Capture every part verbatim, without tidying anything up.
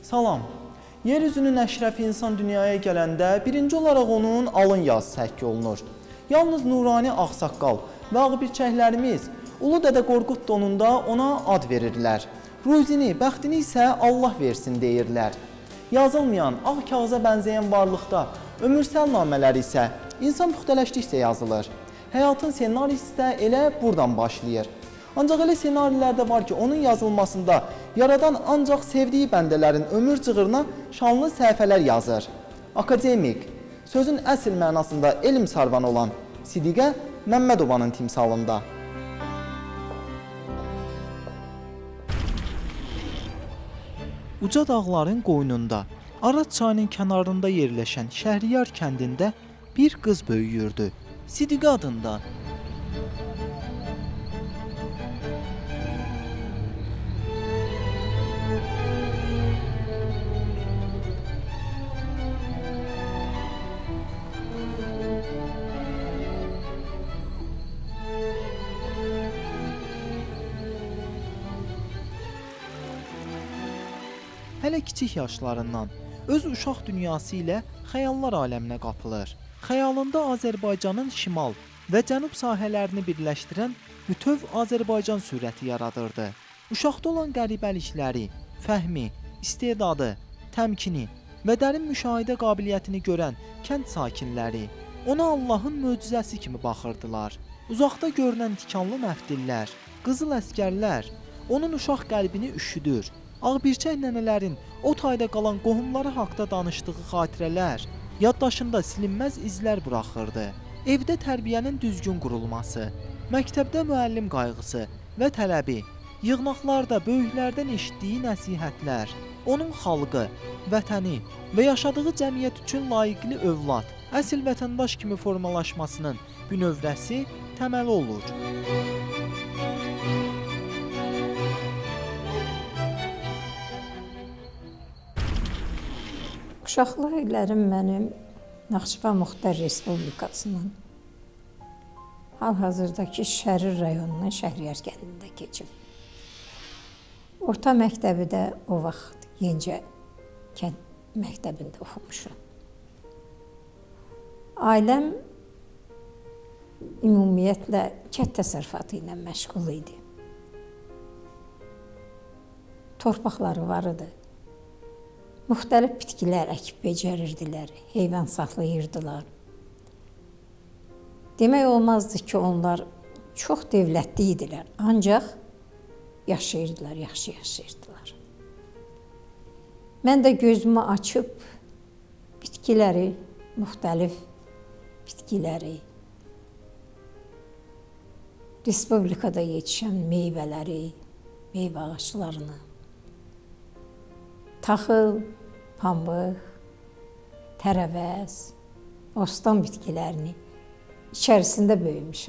Salam. Yeryüzünün əşrəfi insan dünyaya gələndə birinci olaraq onun alın yazısı həkk olunur. Yalnız nurani ağsaqqal və ağbirçəklərimiz Ulu Dədə Qorqud donunda ona ad verirlər. Ruzini, bəxtini isə Allah versin deyirlər. Yazılmayan, ağ kağıza bənzəyən varlıqda ömürsəl namələri isə insan puxtələşdikcə yazılır. Həyatın senarisi də elə buradan başlayır. Ancaq elə senarilər də var ki, onun yazılmasında yaradan ancaq sevdiyi bəndələrin ömür cığırına şanlı səhifələr yazır. Akademik, sözün əsl mənasında elm sarvanı olan Sidiqə Məmmədovanın timsalında. Uca dağların qoynunda, Araz çayının kənarında yerləşən Şəhriyar kəndində bir qız böyüyürdü. Sidiqə adında. Hələ kiçik yaşlarından öz uşaq dünyası ilə xəyallar aləminə qapılır. Xəyalında Azərbaycanın şimal və cənub sahələrini birləşdirən bütöv Azərbaycan surəti yaradırdı. Uşaqda olan qəribəlikləri, fəhmi, istedadı, təmkini və dərin müşahidə qabiliyyətini görən kənd sakinləri ona Allahın möcüzəsi kimi baxırdılar. Uzaqda görünən tikanlı məftillər, qızıl əskərlər onun uşaq qəlbini üşüdür. Ağbirçək nənələrin o tayda qalan qohumları haqda danışdığı xatirələr yaddaşında silinməz izlər buraxırdı. Evdə tərbiyənin düzgün qurulması, məktəbdə müəllim qayğısı və tələbi, yığnaqlarda böyüklərdən eşitdiyi nəsihətlər, onun xalqı, vətəni və yaşadığı cəmiyyət üçün layiqli övlad, əsl vətəndaş kimi formalaşmasının bünövrəsi təməli olur. Uşaqlıq illərim mənim Naxçıvan Muxtar Respublikasının hal-hazırdakı Şərir rayonunun Şəhriyar kəndində keçib. Orta məktəbi də o vaxt Yenicə kənd məktəbində oxumuşum. Ailəm ümumiyyətlə kənd təsərrüfatı ilə məşğul idi. Torpaqları var idi. Müxtəlif bitkilər əkib becərirdilər, heyvan saxlayırdılar. Demək olmazdı ki, onlar çox dövlətli idilər, ancaq yaşayırdılar, yaxşı yaşayırdılar. Mən də gözümü açıb bitkiləri, müxtəlif bitkiləri, Respublikada yetişən meyvələri, meyvə ağaçlarını, taxıl, pambıq, tərəvəz, bostan bitkilərini içərisində böyümüşəm.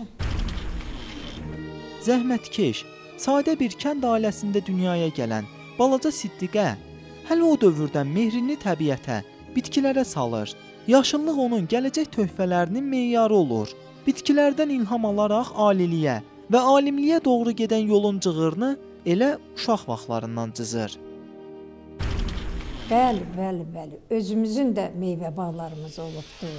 Zəhmətkeş, sadə bir kənd ailəsində dünyaya gələn balaca Siddiqə hələ o dövrdən mehrini təbiətə, bitkilərə salır. Yaşıllıq onun gələcək töhfələrinin meyarı olur. Bitkilərdən ilham alaraq aliliyə və alimliyə doğru gedən yolun cığırını elə uşaq vaxtlarından cızır. Bəli, bəli, bəli. Özümüzün də meyvə bağlarımız olubdu.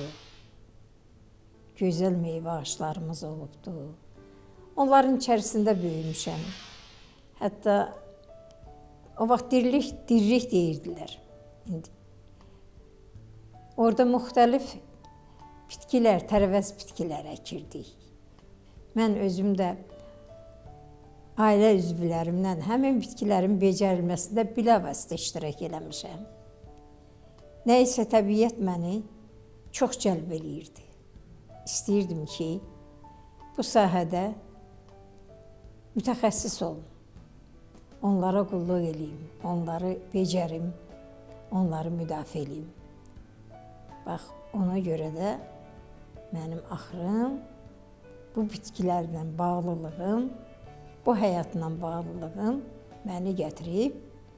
Gözəl meyvə ağaçlarımız olubdu. Onların içərisində böyümüşəm. Hətta o vaxt dirilik, dirilik deyirdilər. İndi. Orada müxtəlif bitkilər, tərəvəz bitkilər əkirdik. Mən özüm də ailə üzvlərimdən həmin bitkilərin becərilməsində bilavasitə iştirak eləmişəm. Nə isə təbiət məni çox cəlb eləyirdi. İstəyirdim ki, bu sahədə mütəxəssis olum. Onlara qulluq eləyim, onları becərim, onları müdafiə eləyim. Bax, ona görə də mənim axırım, bu bitkilərlə bağlılığım, bu həyatla bağlılığım məni gətirib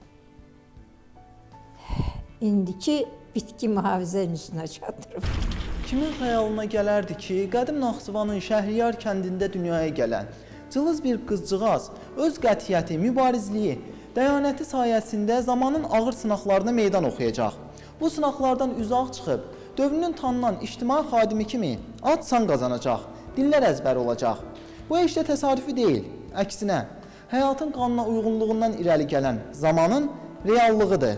indiki bitki mühafizə üstünə çatdırıb. Kimin xəyalına gələrdi ki, qədim Naxçıvanın Şəhriyar kəndində dünyaya gələn cılız bir qızcığaz öz qətiyyəti, mübarizliyi dəyanəti sayəsində zamanın ağır sınaqlarına meydan oxuyacaq. Bu sınaqlardan üzaq çıxıb, dövrünün tanınan ictimai xadimi kimi ad-san qazanacaq, dillər əzbəri olacaq. Bu heç də təsadüfi deyil, əksinə, həyatın qanuna uyğunluğundan irəli gələn zamanın reallığıdır.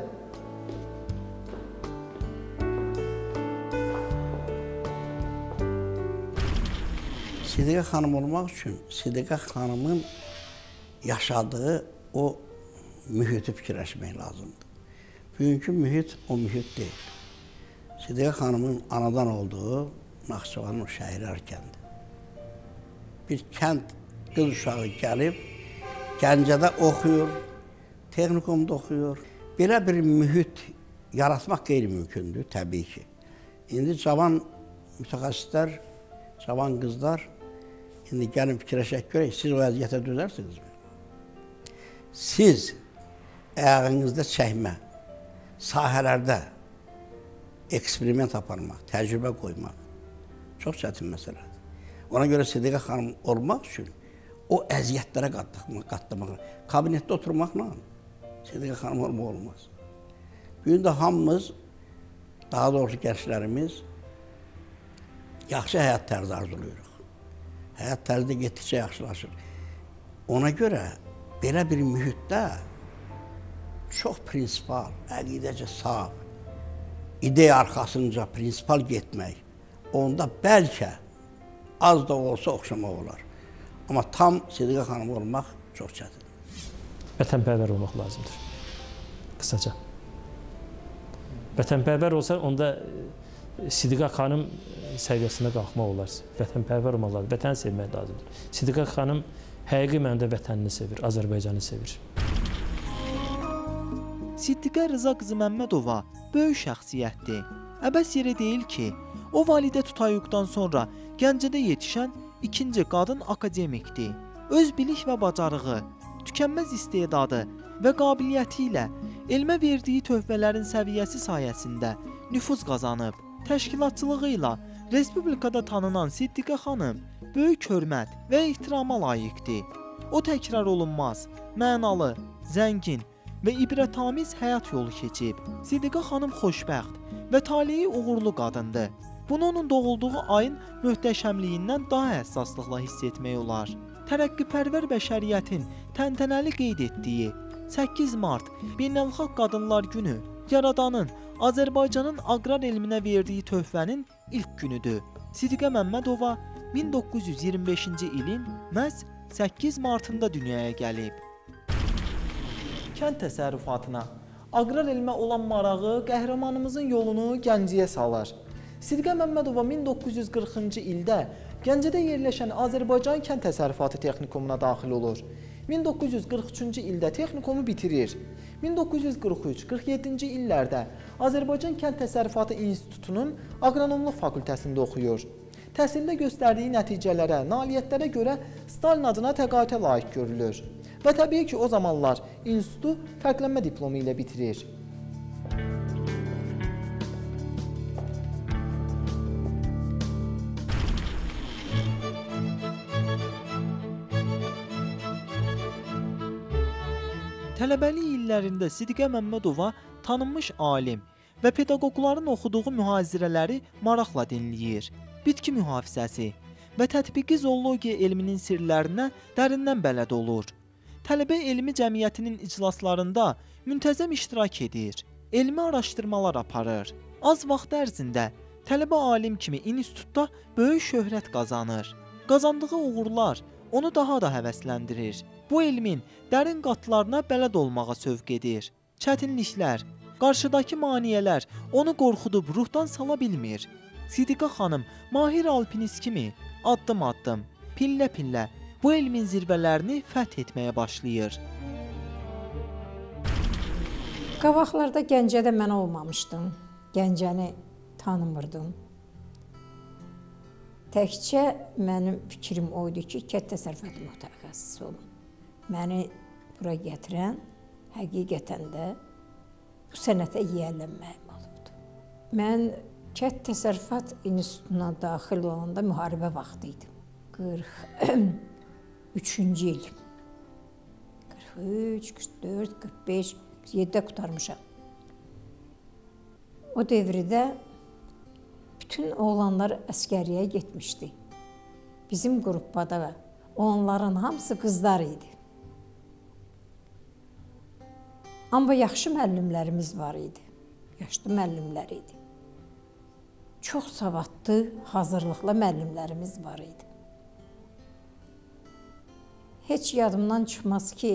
Sidiqə xanım olmaq üçün Sidiqə xanımın yaşadığı o mühiti fikirləşmək lazımdır. Bugünkü mühit o mühit deyil. Sidiqə xanımın anadan olduğu Naxçıvanın o Şəhriyar kəndi. Bir kənd qız uşağı gəlib, Gəncədə oxuyur, texnikumda oxuyur. Belə bir mühit yaratmaq qeyri-mümkündür, təbii ki. İndi cavan mütəxəssislər, cavan qızlar, indi gəlin fikirləşək görək, siz o əziyyətə dözərsinizmi? Siz əyağınızda çəkmə, sahələrdə eksperiment aparmaq, təcrübə qoymaq çox çətin məsələdir. Ona görə Sidiqə xanım olmaq üçün o əziyyətlərə qatlamaq, kabinetdə oturmaqla Sidiqə xanım olmaq olmaz. Bugün də hamımız, daha doğrusu gənclərimiz yaxşı həyat tərzi arzulayırıq. Həyat tərzi də getdikcə yaxşılaşır. Ona görə belə bir mühitdə çox prinsipal, əqidəcə saf, ideya arxasınca prinsipal getmək, onda bəlkə az da olsa oxşamaq olar. Amma tam Sidiqə xanım olmaq çox çətin. Vətənpərvər olmaq lazımdır. Qısaca. Vətənpərvər olsa, onda Sidiqə xanım səviyyəsində qalxmaq olar. Vətənpərvər olmaq lazımdır, vətəni sevmək lazımdır. Sidiqə xanım həqiqi mənada vətənini sevir, Azərbaycanı sevir. Siddiqə Rıza qızı Məmmədova böyük şəxsiyyətdir. Əbəs yerə deyil ki, o validə Tutayuqdan sonra Gəncədə yetişən ikinci qadın akademikdir. Öz bilik və bacarığı, tükənməz istedadı və qabiliyyəti ilə elmə verdiyi töhfələrin səviyyəsi sayəsində nüfuz qazanıb. Təşkilatçılığı ilə Respublikada tanınan Siddiqə xanım böyük hörmət və ehtirama layiqdir. O təkrar olunmaz, mənalı, zəngin və ibrətamiz həyat yolu keçib. Siddiqə xanım xoşbəxt və taleyi uğurlu qadındır. Bunu onun doğulduğu ayın möhtəşəmliyindən daha həssaslıqla hiss etmək olar. Tərəqqipərvər bəşəriyyətin təntənəli qeyd etdiyi səkkiz mart Beynəlxalq Qadınlar Günü Yaradanın Azərbaycanın aqrar elminə verdiyi töhfənin ilk günüdür. Siddiqə Məmmədova min doqquz yüz iyirmi beşinci ilin məhz səkkiz martında dünyaya gəlib. Kənd təsərrüfatına, aqrar elmə olan marağı qəhrəmanımızın yolunu Gəncəyə salır. Siddiqə Məmmədova min doqquz yüz qırxıncı ildə Gəncədə yerləşən Azərbaycan Kənd Təsərrüfatı Texnikumuna daxil olur. min doqquz yüz qırx üçüncü ildə texnikumu bitirir. min doqquz yüz qırx üç qırx yeddinci illərdə Azərbaycan Kənd Təsərrüfatı İnstitutunun aqronomluq fakültəsində oxuyur. Təhsildə göstərdiyi nəticələrə, nailiyyətlərə görə Stalin adına təqaütə layiq görülür. Və təbii ki, o zamanlar institutu fərqlənmə diplomu ilə bitirir. Tələbəlik illərində Siddiqə Məmmədova tanınmış alim və pedaqoqların oxuduğu mühazirələri maraqla dinləyir. Bitki mühafizəsi və tətbiqi zoologiya elminin sirlərinə dərindən bələd olur. Tələbə elmi cəmiyyətinin iclaslarında müntəzəm iştirak edir, elmi araşdırmalar aparır. Az vaxt ərzində tələbə alim kimi institutda böyük şöhrət qazanır. Qazandığı uğurlar onu daha da həvəsləndirir. Bu elmin dərin qatlarına bələd olmağa sövq edir. Çətinliklər, qarşıdakı maneələr onu qorxudub ruhdan sala bilmir. Siddiqə xanım mahir alpinist kimi addım-addım, pillə-pillə bu elmin zirvələrini fəth etməyə başlayır. Qabaqlarda Gəncədə mən olmamışdım. Gəncəni tanımırdım. Təkcə mənim fikrim oydu ki, kənd təsərrüfatı mütəxəssisi olum. Məni bura gətirən həqiqətən də bu sənətə yiyələnməyim olubdu. Mən Kənd Təsərrüfat İnstitutuna daxil olanda müharibə vaxtı idi. qırx üçüncü il. qırx qırx üç, qırx dörd, qırx beş, qırx yeddidə qurtarmışam. O dövrdə bütün oğlanlar əskəriyə getmişdi. Bizim qruppada onların hamısı qızlar idi. Amma yaxşı müəllimlərimiz var idi. Yaşlı müəllimlər idi. Çox savadlı, hazırlıqlı müəllimlərimiz var idi. Heç yadımdan çıxmaz ki,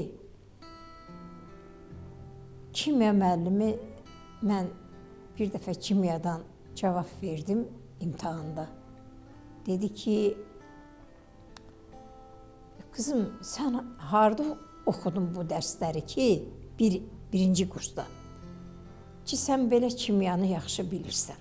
kimya müəllimi, mən bir dəfə kimyadan cavab verdim imtahanda. Dedi ki, qızım, sən harada oxudun bu dərsləri ki, bir, birinci kursda? Ki, sən belə kimyanı yaxşı bilirsən.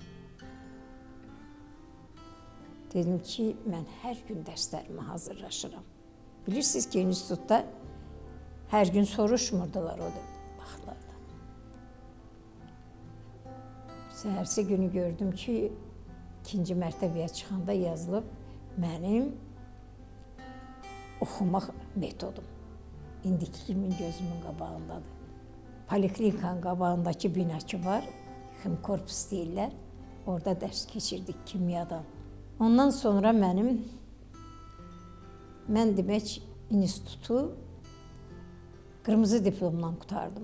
Dedim ki, mən hər gün dərslərimə hazırlaşıram. Bilirsiniz ki, institutda hər gün soruşmurdular o vaxtlarda. Səhərsi günü gördüm ki, ikinci mərtəbəyə çıxanda yazılıb mənim oxumaq metodum. İndiki kimin gözümün qabağındadır. Poliklinikanın qabağındakı bina ki var, ximkorpus deyirlər, orada dərs keçirdik kimyadan. Ondan sonra mənim, mən demək, institutu qırmızı diplomla qutardım.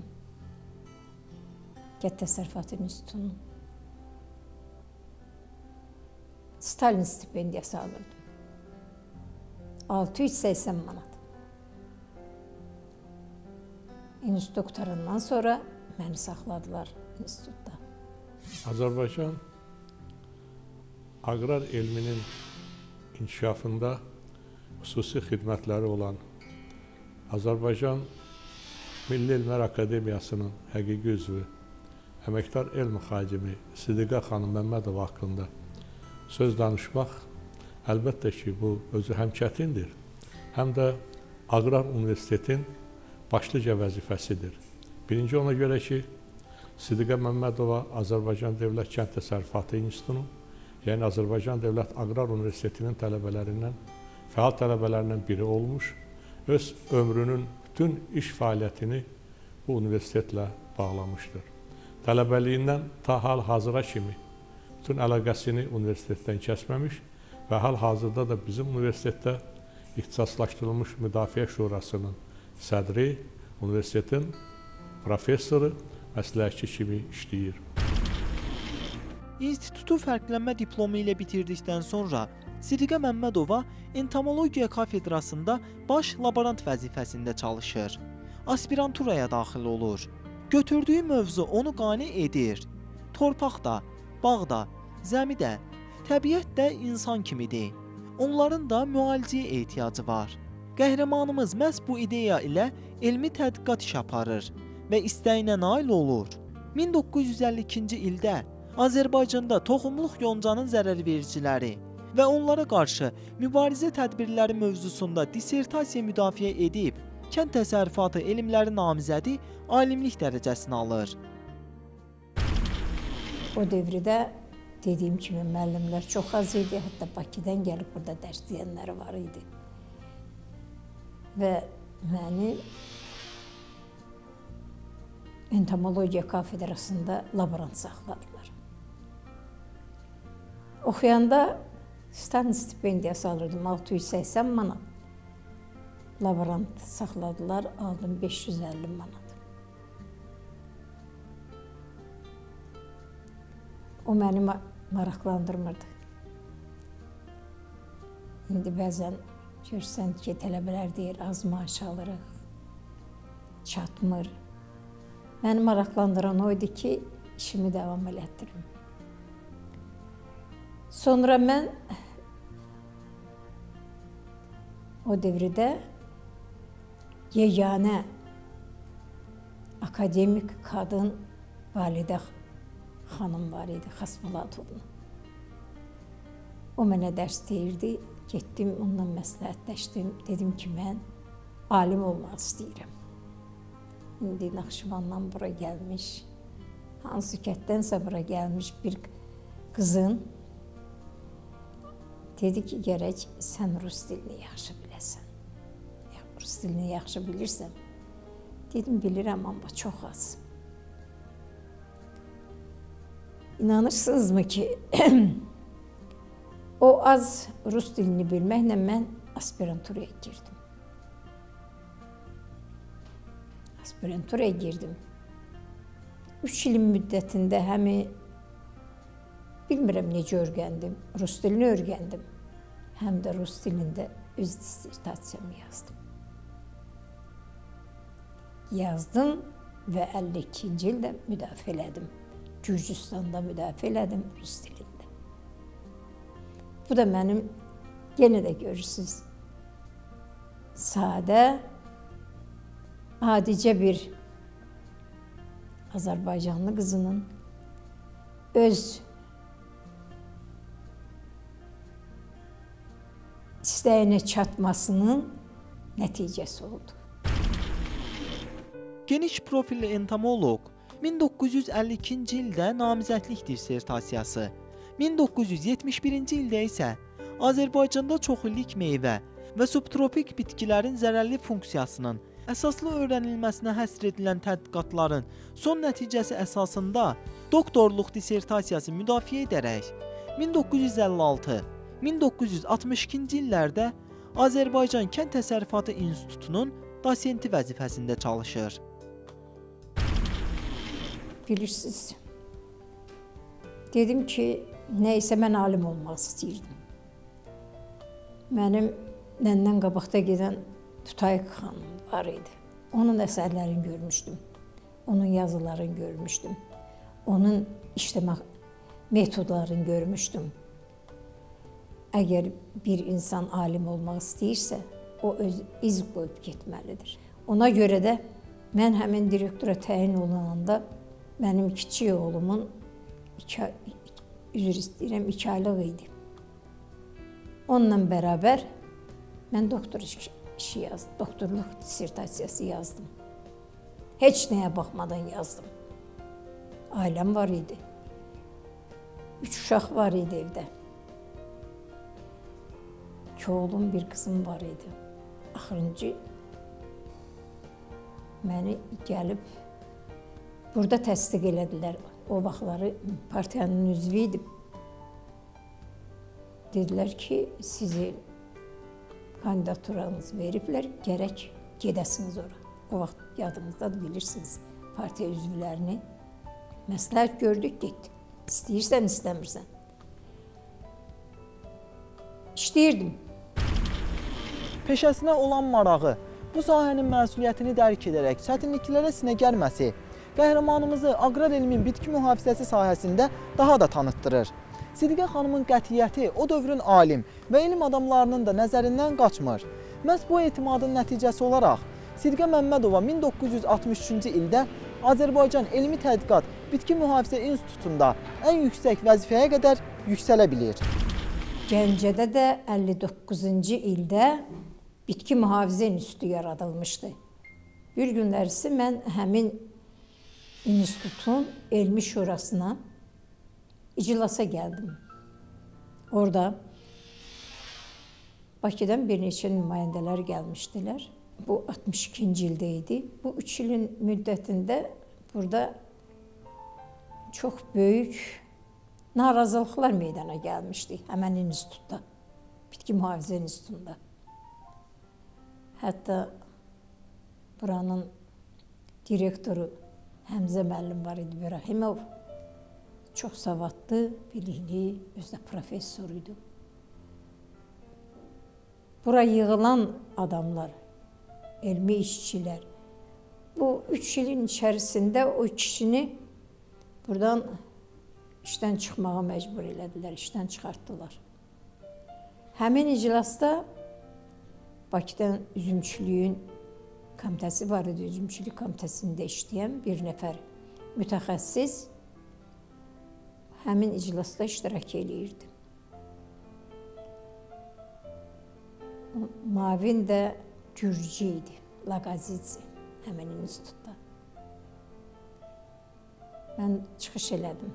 Kənd Təsərrüfatı İnstitutunu. Stalin stipendiyası alırdım. altı yüz səksən manat. İnstitutu qutarandan sonra məni saxladılar institutda. Azərbaycan aqrar elminin inkişafında xüsusi xidmətləri olan Azərbaycan Milli Elmlər Akademiyasının həqiqi üzvü, əməkdar elm xadimi Sidiqə xanım Məmmədova haqqında söz danışmaq əlbəttə ki, bu özü həm çətindir, həm də Aqrar Universitetin başlıca vəzifəsidir. Birinci ona görə ki, Sidiqə Məmmədova Azərbaycan Dövlət Kənd Təsərrüfatı İnstitutunun, yəni Azərbaycan Dövlət Aqrar Universitetinin tələbələrindən, fəal tələbələrindən biri olmuş, öz ömrünün bütün iş fəaliyyətini bu universitetlə bağlamışdır. Tələbəliyindən ta hal-hazıra kimi bütün əlaqəsini universitetdən kəsməmiş və hal-hazırda da bizim universitetdə ixtisaslaşdırılmış Müdafiə Şurasının sədri, universitetin professoru, məsləhətçi kimi işləyir. İnstitutu fərqlənmə diplomu ilə bitirdikdən sonra Sidiqə Məmmədova Entomologiya kafedrasında baş laborant vəzifəsində çalışır. Aspiranturaya daxil olur. Götürdüyü mövzu onu qane edir. Torpaq da, bağ da, zəmi də, təbiət də insan kimidir. Onların da müalicəyə ehtiyacı var. Qəhrəmanımız məhz bu ideya ilə elmi tədqiqat iş aparır və istəyinə nail olur. min doqquz yüz əlli ikinci ildə Azərbaycanda toxumluq yoncanın zərərvericiləri və onlara qarşı mübarizə tədbirləri mövzusunda dissertasiya müdafiə edib, kənd təsərrüfatı elmləri namizədi alimlik dərəcəsini alır. O dövrdə dediyim kimi müəllimlər çox az idi, hətta Bakıdan gəlib burada dərs deyənləri var idi. Və məni Entomologiya kafedrasında laborant saxladılar. Oxuyanda Stalin stipendiyası alırdım, altı yüz səksən manat. Laborant saxladılar, aldım beş yüz əlli manat. O məni maraqlandırmırdı. İndi bəzən görsən ki, tələbələr deyir, az maaş alırıq, çatmır. Məni maraqlandıran o idi ki, işimi davam elətdirim. Sonra mən o dövrdə yeganə akademik qadın Validə xanım var idi, Xasbulatovna. O mənə dərs deyirdi, getdim, ondan məsləhətləşdim, dedim ki, mən alim olmaq istəyirəm. İndi Naxçıvandan bura gəlmiş, hansı kətdənsə bura gəlmiş bir qızın dedi ki, gərək sən rus dilini yaxşı biləsən. Rus dilini yaxşı bilirsən, Dedim, bilirəm, amma çox az. İnanırsınızmı ki, o az rus dilini bilməklə mən aspiranturaya girdim. Aspiranturaya girdim. Üç ilin müddətində həmi, bilmirəm necə öyrəndim, rus dilini öyrəndim. Həm də rus dilində öz dissertasiyamı yazdım. Yazdım və əlli ikinci ildə müdafiə elədim. Gürcüstanda müdafiə elədim rus dilində. Bu da mənim, yenə də görürsünüz, sadə, adicə bir Azərbaycanlı qızının öz istəyinə çatmasının nəticəsi oldu. Geniş profilli entomoloq min doqquz yüz əlli ikinci ildə namizədlik dissertasiyası, min doqquz yüz yetmiş birinci ildə isə Azərbaycanda çoxillik meyvə və subtropik bitkilərin zərərli funksiyasının əsaslı öyrənilməsinə həsr edilən tədqiqatların son nəticəsi əsasında doktorluq dissertasiyası müdafiə edərək min doqquz yüz əlli altı min doqquz yüz altmış ikinci illərdə Azərbaycan Kənd Təsərrüfatı İnstitutunun dosenti vəzifəsində çalışır. Bilirsiniz, dedim ki, nəysə mən alim olmaq istəyirdim. Mənim məndən qabaqda gedən Tutayıq xanım var idi. Onun əsərlərini görmüşdüm, onun yazılarını görmüşdüm, onun işləmə metodlarını görmüşdüm. Əgər bir insan alim olmaq istəyirsə, o öz iz qoyub getməlidir. Ona görə də mən həmin direktora təyin olunanda mənim kiçik oğlumun iki, üzr istəyirəm, iki aylıq idi. Onunla bərabər mən doktor işi yazdım, doktorluq dissertasiyası yazdım. Heç nəyə baxmadan yazdım. Ailəm var idi. Üç uşaq var idi evdə. İki oğlum, bir qızım var idi. Axırıncı məni gəlib burada təsdiq elədilər. O vaxtları partiyanın üzvü idim. Dedilər ki, sizi kandidaturanızı veriblər, gərək gedəsiniz ora. O vaxt yadınızdadır, bilirsiniz, partiya üzvlərini. Məsləhət gördük, getdik. İstəyirsən, istəmirsən. İşləyirdim. Peşəsinə olan marağı, bu sahənin məsuliyyətini dərk edərək çətinliklərə sinə gəlməsi qəhrəmanımızı aqrar elmin bitki mühafizəsi sahəsində daha da tanıtdırır. Sidiqə xanımın qətiyyəti o dövrün alim və elm adamlarının da nəzərindən qaçmır. Məhz bu etimadın nəticəsi olaraq Sidiqə Məmmədova min doqquz yüz altmış üçüncü ildə Azərbaycan Elmi Tədqiqat Bitki Mühafizə İnstitutunda ən yüksək vəzifəyə qədər yüksələ bilir. Gəncədə də əlli doqquzuncu ildə Bitki Mühafizə İnstitutu yaradılmışdı. Bir günlərisi mən həmin institutun elmi şurasına iclasa gəldim. Orada Bakıdan bir neçə nümayəndələr gəlmişdilər. Bu altmış ikinci ildə idi. Bu üç ilin müddətində burada çox böyük narazılıqlar meydana gəlmişdi həmən institutda, Bitki Mühafizə İnstitutunda. Hətta buranın direktoru Həmzə müəllim var idi, Birahimov. Çox savadlı, bilikli, özü də professor idi. Bura yığılan adamlar, elmi işçilər, bu üç ilin içərisində o kişini buradan işdən çıxmağa məcbur elədilər, işdən çıxartdılar. Həmin iclasda Bakıdan üzümçülüyün komitəsi var idi, üzümçülük komitəsində işləyən bir nəfər mütəxəssis həmin iclasda iştirak eləyirdi. Mavin də Gürcü idi, Laqazidze, həmin institutda. Mən çıxış elədim.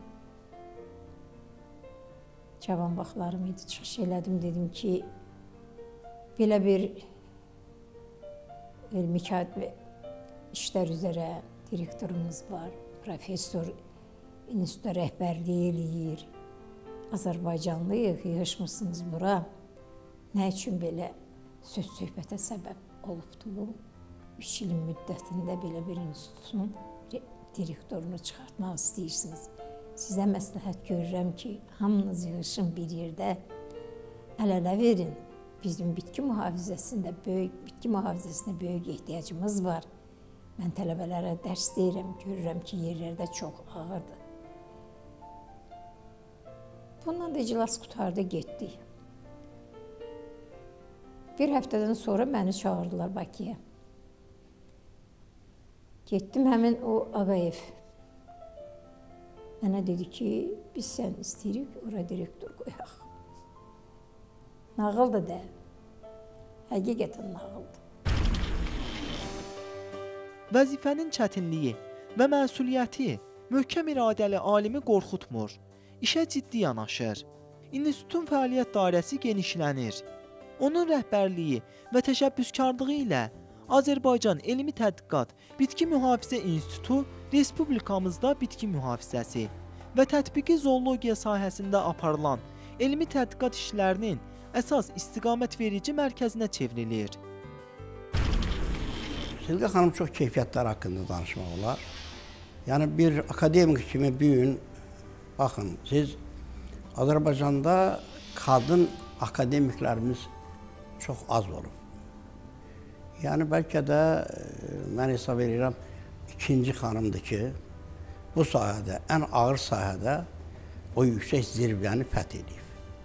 Cavan vaxtlarım idi, çıxış elədim, dedim ki, belə bir elmi işlər üzrə direktorumuz var, professor institutda rəhbərliyi eləyir. Azərbaycanlıyıq, yığışmısınız bura. Nə üçün belə söz-söhbətə səbəb olubdur bu? Üç ilin müddətində belə bir institutun direktorunu çıxartmaq istəyirsiniz. Sizə məsləhət görürəm ki, hamınız yığışın bir yerdə əl-ələ verin. Bizim bitki mühafizəsində böyük, bitki mühafizəsinə böyük ehtiyacımız var. Mən tələbələrə dərs deyirəm, görürəm ki, yerlərdə çox ağırdır. Bundan da iclas qutardı, getdik. Bir həftədən sonra məni çağırdılar Bakıya. Getdim həmin o Ağayev. Mənə dedi ki, biz sən istəyirik, ora direktor qoyaq. Nağıl da deyil. Həqiqətən nağıldır. Vəzifənin çətinliyi və məsuliyyəti möhkəm iradəli alimi qorxutmur. İşə ciddi yanaşır. İnstitutun fəaliyyət dairəsi genişlənir. Onun rəhbərliyi və təşəbbüskarlığı ilə Azərbaycan Elmi Tədqiqat Bitki Mühafizə İnstitutu Respublikamızda bitki mühafizəsi və tətbiqi zoologiya sahəsində aparılan elmi tədqiqat işlərinin əsas istiqamət verici mərkəzinə çevrilir. Sidqə xanım çox keyfiyyətlər haqqında danışmaq olar. Yəni bir akademik kimi bir gün, baxın, siz Azərbaycanda qadın akademiklərimiz çox az olub. Yəni bəlkə də mən hesab edirəm ikinci xanımdır ki, bu sahədə, ən ağır sahədə o yüksək zirvəni fəth edib.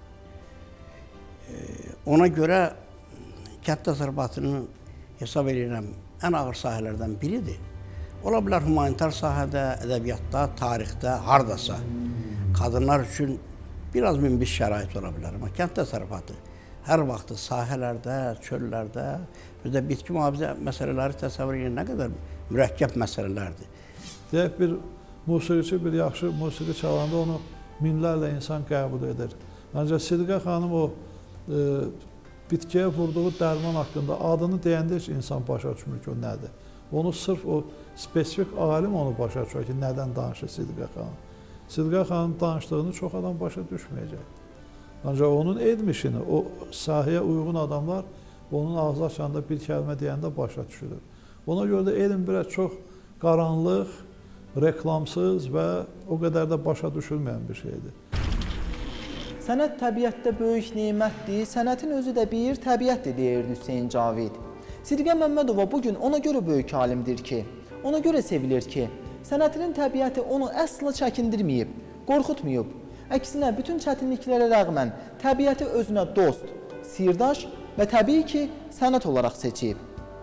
Ona görə kənd təsərrüfatının hesab edirəm ən ağır sahələrdən biridir. Ola bilər humanitar sahədə, ədəbiyyatda, tarixdə, hardasa qadınlar üçün biraz münbit şərait ola bilər. Amma kənd təsərrüfatı hər vaxt sahələrdə, çöllərdə, bir də bitki mühafizə məsələləri təsəvvür edir, nə qədər mürəkkəb məsələlərdir. Deyək, bir musiqiçi, bir yaxşı musiqi çalanda onu minlərlə insan qəbul edir. Ancaq Sidqə xanım o e, bitkiyə vurduğu dərman haqqında adını deyəndə heç insan başa düşmür ki, o nədir. Onu sırf o spesifik alim onu başa düşür ki, nədən danışır Sidqə xanım. Sidqə xanım danışdığını çox adam başa düşməyəcək. Ancaq onun elm işini, o sahəyə uyğun adamlar onun ağzı açanda bir kəlmə deyəndə başa düşülür. Ona görə də elm biraz çox qaranlıq, reklamsız və o qədər də başa düşülməyən bir şeydir. Sənət təbiətdə böyük nemətdir, sənətin özü də bir təbiətdir, deyirdi Hüseyn Cavid. Sidqə Məmmədova bugün ona görə böyük alimdir ki, ona görə sevilir ki, sənətinin təbiəti onu əsla çəkindirməyib, qorxutmayıb. Əksinə, bütün çətinliklərə rəğmən təbiəti özünə dost, sirdaş və təbii ki, sənət olaraq seçib.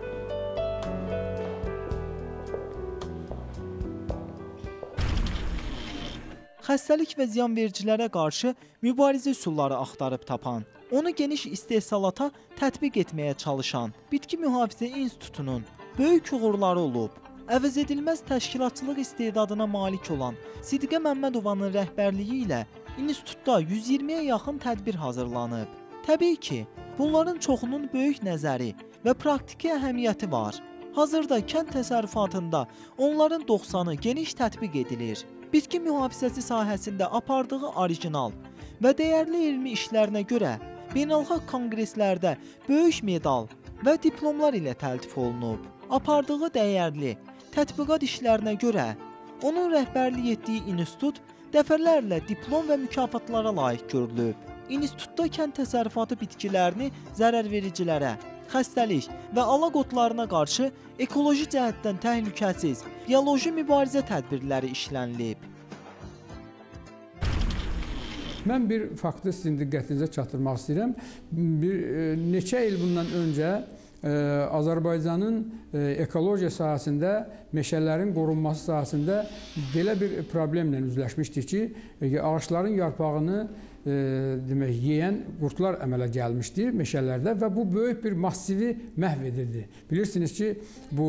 Xəstəlik və ziyanvericilərə qarşı mübarizə üsulları axtarıb tapan, onu geniş istehsalata tətbiq etməyə çalışan Bitki Mühafizə İnstitutunun böyük uğurları olub. Əvəzedilməz təşkilatçılıq istedadına malik olan Sidqə Məmmədovanın rəhbərliyi ilə institutda yüz iyirmiyə yaxın tədbir hazırlanıb. Təbii ki, bunların çoxunun böyük nəzəri və praktiki əhəmiyyəti var. Hazırda kənd təsərrüfatında onların doxsanı geniş tətbiq edilir. Bitki mühafizəsi sahəsində apardığı orijinal və dəyərli elmi işlərinə görə beynəlxalq konqreslərdə böyük medal və diplomlar ilə təltif olunub. Apardığı dəyərli tətbiqat işlərinə görə onun rəhbərlik etdiyi institut dəfələrlə diplom və mükafatlara layiq görülüb. İnstitutda kənd təsərrüfatı bitkilərini zərərvericilərə, xəstəlik və alaq otlarına qarşı ekoloji cəhətdən təhlükəsiz bioloji mübarizə tədbirləri işlənilib. Mən bir faktı sizin diqqətinizə çatdırmaq istəyirəm. Bir, e, neçə il bundan öncə e, Azərbaycanın e, ekologiya sahəsində, meşələrin qorunması sahəsində belə bir problemlə üzləşmişdik ki, e, ağaçların yarpağını e, demək, yeyən qurtlar əmələ gəlmişdi meşələrdə və bu böyük bir massivi məhv edirdi. Bilirsiniz ki, bu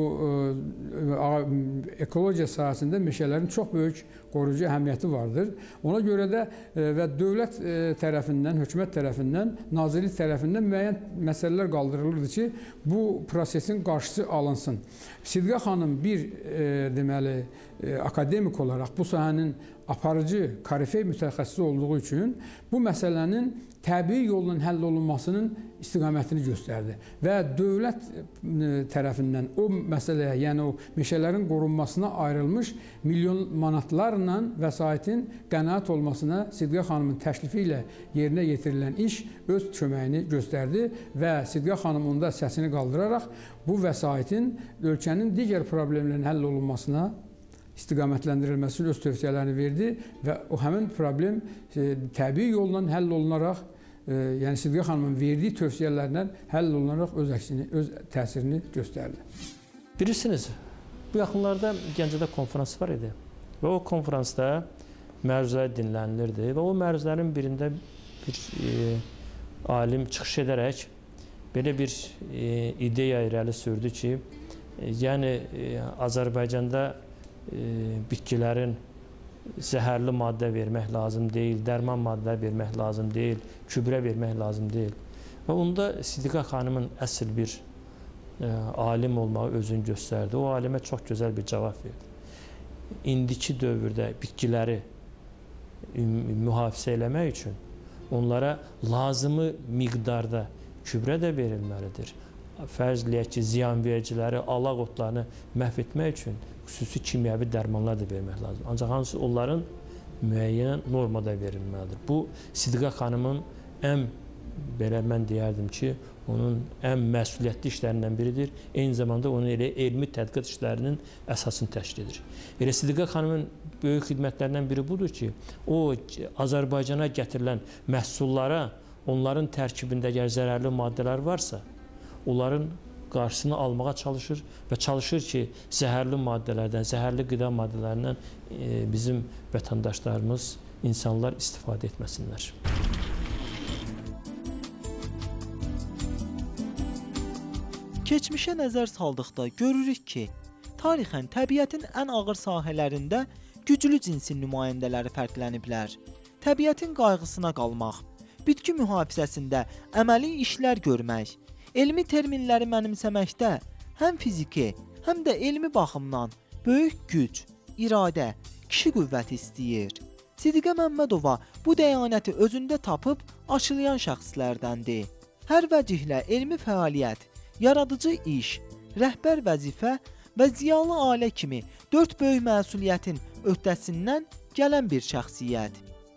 e, ekologiya sahəsində meşələrin çox böyük qoruyucu əhəmiyyəti vardır. Ona görə də e, və dövlət e, tərəfindən, hökumət tərəfindən, nazirlik tərəfindən müəyyən məsələlər qaldırılırdı ki, bu prosesin qarşısı alınsın. Sidqə xanım bir e, deməli, e, akademik olaraq bu sahənin aparıcı, korifey mütəxəssisi olduğu üçün bu məsələnin təbii yolla həll olunmasının istiqamətini göstərdi və dövlət tərəfindən o məsələyə, yəni o meşələrin qorunmasına ayrılmış milyon manatlarla vəsaitin qənaət olmasına Sidqə xanımın təşrifi ilə yerinə yetirilən iş öz köməyini göstərdi və Sidqə xanım onda səsini qaldıraraq bu vəsaitin ölkənin digər problemlərin həll olunmasına istiqamətləndirilməsi üçün öz tövsiyələrini verdi və o həmin problem e, təbii yolla həll olunaraq, e, yəni Sidqə xanımın verdiyi tövsiyələrlə həll olunaraq öz əksini, öz təsirini göstərdi. Bilirsiniz, bu yaxınlarda Gəncədə konferans var idi və o konferansda məruzələr dinlənilirdi və o məruzələrin birində bir e, alim çıxış edərək belə bir e, ideya irəli sürdü ki, e, yəni e, Azərbaycanda bitkilərin zəhərli maddə vermək lazım deyil, dərman maddə vermək lazım deyil, kübrə vermək lazım deyil. Və onda Sidqə xanımın əsl bir e, alim olmağı özünü göstərdi. O alimə çox gözəl bir cavab verdi. İndiki dövrdə bitkiləri mühafizə eləmək üçün onlara lazımı miqdarda kübrə də verilməlidir. Fərz eləyək ki, ziyanvericiləri, alaq otlarını məhv etmək üçün xüsusi kimyəvi dərmanlar da vermək lazım. Ancaq hansı onların müəyyən normada verilməlidir. Bu, Sidqə xanımın ən, belə mən deyərdim ki, onun ən məsuliyyətli işlərindən biridir. Eyni zamanda onun elə elmi tədqiqat işlərinin əsasını təşkil edir. Elə Sidqə xanımın böyük xidmətlərindən biri budur ki, o Azərbaycana gətirilən məhsullara, onların tərkibində əgər zərərli maddələr varsa, onların qarşısını almağa çalışır və çalışır ki, zəhərli maddələrdən, zəhərli qida maddələrindən e, bizim vətəndaşlarımız, insanlar istifadə etməsinlər. Keçmişə nəzər saldıqda görürük ki, tarixən təbiətin ən ağır sahələrində güclü cinsin nümayəndələri fərqləniblər. Təbiətin qayğısına qalmaq, bitki mühafizəsində əməli işlər görmək, elmi terminləri mənimsəməkdə həm fiziki, həm də elmi baxımdan böyük güc, iradə, kişi qüvvəti istəyir. Sidqə Məmmədova bu dəyanəti özündə tapıb aşılayan şəxslərdəndir. Hər vəcihlə elmi fəaliyyət, yaradıcı iş, rəhbər vəzifə və ziyalı ailə kimi dörd böyük məsuliyyətin öhdəsindən gələn bir şəxsiyyət.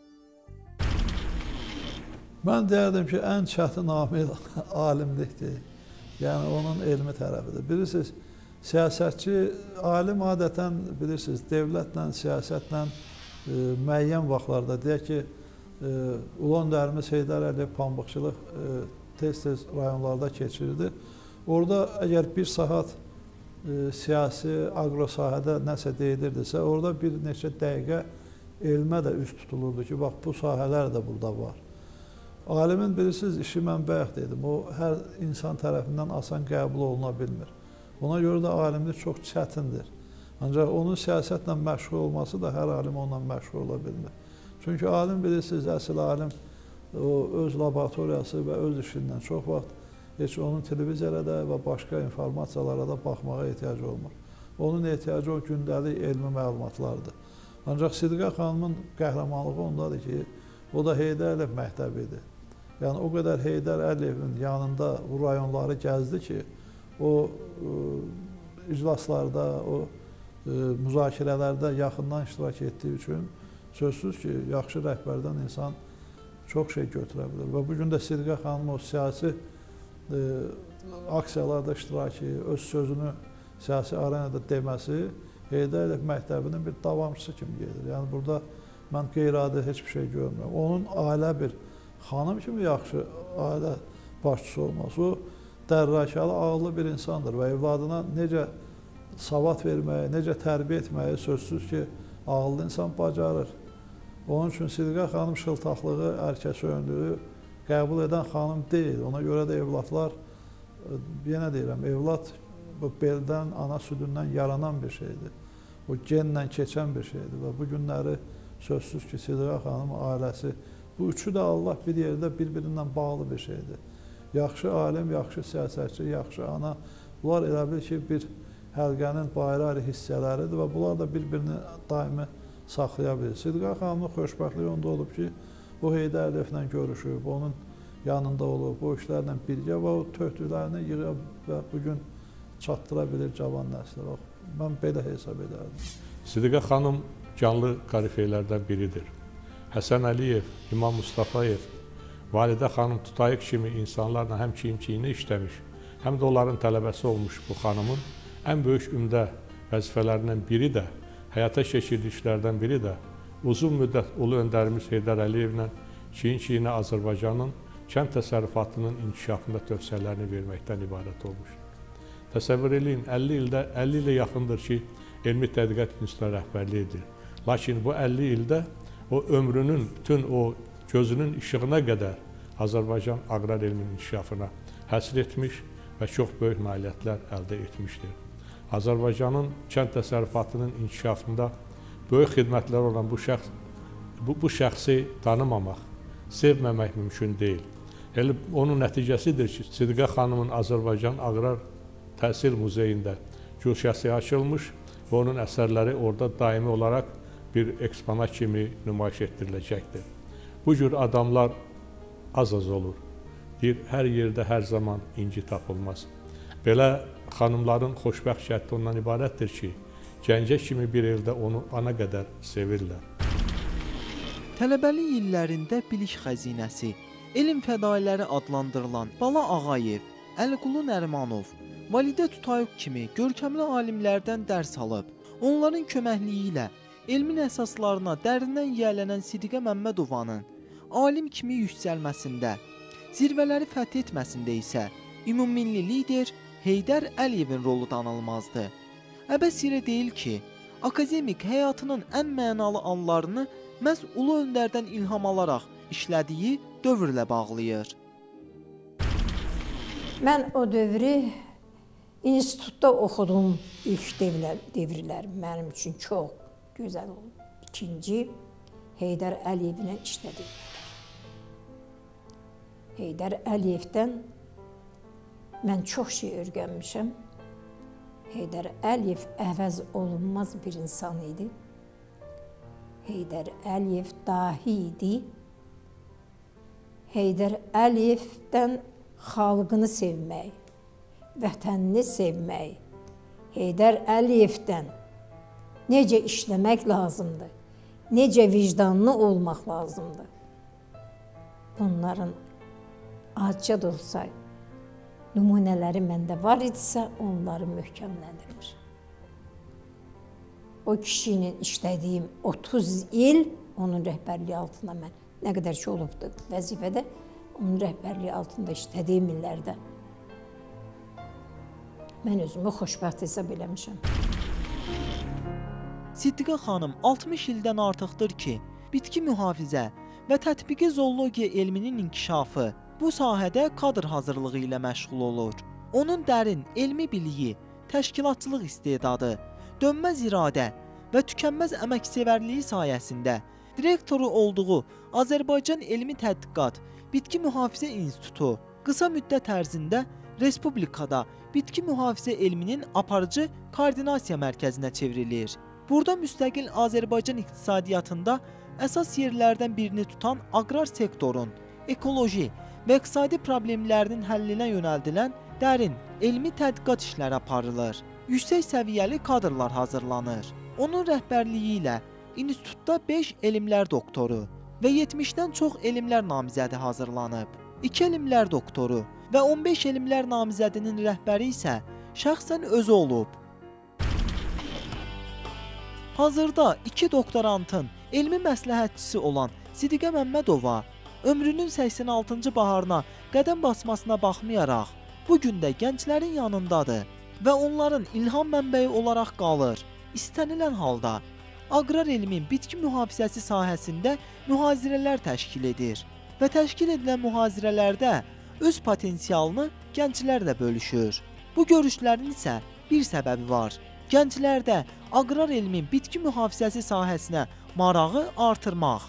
Mən deyərdim ki, ən çətin amil alimlikdir. Yəni, onun elmi tərəfidir. Bilirsiniz, siyasətçi, alim adətən, bilirsiniz, devlətlə, siyasətlə e, müəyyən vaxtlarda, deyək ki, e, Ulan dərimiz Heydər Əliyev pambıqçılıq e, tez-tez rayonlarda keçirirdi. Orada əgər bir saat e, siyasi, agro sahədə nəsə deyilirdisə, orada bir neçə dəqiqə elmə də üst tutulurdu ki, bax, bu sahələr də burada var. Alimin, bilirsiniz, işi mən bayaq dedim, o hər insan tərəfindən asan qəbul oluna bilmir. Ona görə də alimlik çox çətindir. Ancaq onun siyasətlə məşğul olması da hər alim onunla məşğul ola bilmir. Çünki alim, bilirsiniz, əsl alim o öz laboratoriyası və öz işindən çox vaxt heç onun televiziyada və başqa informasiyalara da baxmağa ehtiyacı olmur. Onun ehtiyacı o gündəlik elmi məlumatlardır. Ancaq Sidqə xanımın qəhrəmanlığı ondadır ki, o da Heydər Əliyev məktəbidir. Yəni, o qədər Heydər Əliyevin yanında bu rayonları gəzdi ki, o e, iclaslarda, o e, müzakirələrdə yaxından iştirak etdiyi üçün sözsüz ki, yaxşı rəhbərdən insan çox şey götürə bilir. Və bugün də Sidqə xanım o siyasi e, aksiyalarda iştiraki, öz sözünü siyasi arenada deməsi Heydər Əliyev məktəbinin bir davamçısı kimi gedir. Yəni, burada mən qeyri-adi heç bir şey görmürəm. Onun ailə bir xanım kimi yaxşı ailə başçısı olmaz. O dərrakalı, ağıllı bir insandır və evladına necə savad verməyi, necə tərbiyə etməyi sözsüz ki, ağıllı insan bacarır. Onun üçün Sidqə xanım şıltaqlığı, erkəsöyünlüyü qəbul edən xanım deyil. Ona görə də evlatlar, yenə deyirəm, evlat bu beldən, ana südündən yaranan bir şeydir. O genlə keçən bir şeydir və bu günləri sözsüz ki, Sidqə xanım ailəsi, bu üçü də Allah bir yerdə bir-birindən bağlı bir şeydir. Yaxşı alim, yaxşı siyasətçi, yaxşı ana, bunlar elə bil ki, bir həlqənin ayrı-ayrı hissələridir və bunlar da bir-birini daimi saxlaya bilir. Sidqə xanımın xoşbəxtliyi onda olub ki, o Heydər Əliyevlə görüşüb, onun yanında olub, o işlərlə birgə və o töhdüklərini yığa və bugün çatdıra bilir cavan nəslə. Mən belə hesab edərdim. Sidqə xanım canlı karifeylərdən biridir. Həsən Əliyev, İmam Mustafayev, Validə xanım Tutayıq kimi insanlarla həm çiyin-çiyini işləmiş, həm də onların tələbəsi olmuş bu xanımın ən böyük ümdə vəzifələrindən biri də, həyata keçirdiyi işlərdən biri də uzun müddət Ulu Öndərimiz Heydər Əliyevlə çiyin-çiyinə Azərbaycanın kənd təsərrüfatının inkişafında tövsiyələrini verməkdən ibarət olmuş. Təsəvvür eləyin, əlli ildə, əlli ilə yaxındır ki, elmi tədqiqat institutuna rəhbərlik edir. Lakin bu əlli ildə o ömrünün, bütün o gözünün işığına qədər Azərbaycan aqrar elminin inkişafına həsr etmiş və çox böyük nailiyyətlər əldə etmişdir. Azərbaycanın kənd təsərrüfatının inkişafında böyük xidmətlər olan bu şəxs, bu, bu şəxsi tanımamaq, sevməmək mümkün deyil. Elə onun nəticəsidir ki, Sidqə xanımın Azərbaycan Aqrar Təhsil Muzeyində güşəsi açılmış və onun əsərləri orada daimi olaraq bir eksponat kimi nümayiş etdiriləcəkdir. Bu cür adamlar az-az olur. Deyir, hər yerdə, hər zaman inci tapılmaz. Belə xanımların xoşbəxt şərti ondan ibarətdir ki, Gəncə kimi bir evdə onu ana qədər sevirlər. Tələbəlik illərində bilik xəzinəsi, elm fədailəri adlandırılan Bala Ağayev, Əliqulu Nərimanov, Validə Tutayıq kimi görkəmli alimlərdən dərs alıb, onların köməkliyi ilə elmin əsaslarına dərindən yiyələnən Sidqə Məmmədovanın alim kimi yüksəlməsində, zirvələri fəth etməsində isə ümummilli lider Heydər Əliyevin rolu danılmazdı. Əbəs yerə deyil ki, akademik həyatının ən mənalı anlarını məhz Ulu Öndərdən ilham alaraq işlədiyi dövrlə bağlayır. Mən o dövrü institutda oxudum ilk devrlər, devrlər mənim üçün çox gözəl oldu. İkinci, Heydər Əliyevlə işlədik. Heydər Əliyevdən mən çox şey öyrənmişəm. Heydər Əliyev əvəz olunmaz bir insan idi. Heydər Əliyev dahi idi. Heydər Əliyevdən xalqını sevmək, vətənini sevmək, Heydər Əliyevdən necə işləmək lazımdır, necə vicdanlı olmaq lazımdır. Bunların azca da olsa nümunələri məndə var idisə, onları möhkəmləndirmiş. O kişinin işlədiyim otuz il onun rəhbərliyi altında mən nə qədər ki olubdu vəzifədə, onun rəhbərliyi altında işlədiyim illərdə mən özümü xoşbəxt hesab eləmişəm. Sidqə xanım altmış ildən artıqdır ki, bitki mühafizə və tətbiqi zoologiya elminin inkişafı bu sahədə kadr hazırlığı ilə məşğul olur. Onun dərin elmi biliyi, təşkilatçılıq istedadı, dönməz iradə və tükənməz əməksevərliyi sayəsində direktoru olduğu Azərbaycan Elmi Tədqiqat Bitki Mühafizə İnstitutu qısa müddət ərzində Respublikada bitki mühafizə elminin aparıcı koordinasiya mərkəzinə çevrilir. Burada müstəqil Azərbaycan iqtisadiyyatında əsas yerlərdən birini tutan aqrar sektorun, ekoloji və iqtisadi problemlərinin həllinə yönəldilən dərin elmi tədqiqat işləri aparılır. Yüksək səviyyəli kadrlar hazırlanır. Onun rəhbərliyi ilə institutda beş elmlər doktoru və yetmişdən çox elmlər namizədi hazırlanıb. iki elmlər doktoru və on beş elmlər namizədinin rəhbəri isə şəxsən özü olub. Hazırda iki doktorantın elmi məsləhətçisi olan Sidqə Məmmədova ömrünün səksən altıncı baharına qədəm basmasına baxmayaraq, bu gün də gənclərin yanındadır və onların ilham mənbəyi olaraq qalır. İstənilən halda aqrar elmin bitki mühafizəsi sahəsində mühazirələr təşkil edir və təşkil edilən mühazirələrdə öz potensialını gənclər də bölüşür. Bu görüşlərin isə bir səbəbi var. Gənclərdə aqrar elmin bitki mühafizəsi sahəsinə marağı artırmaq.